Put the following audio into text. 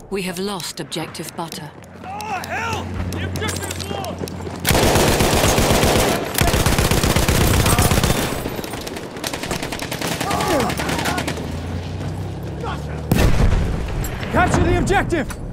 We have lost objective butter. Oh, hell! The objective's lost! Capture the objective!